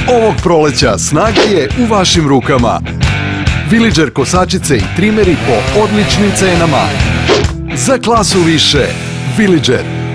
Ovog proleća snaga je u vašim rukama. Villager kosačice i trimeri po odličnim cenama. Za klasu više. Villager.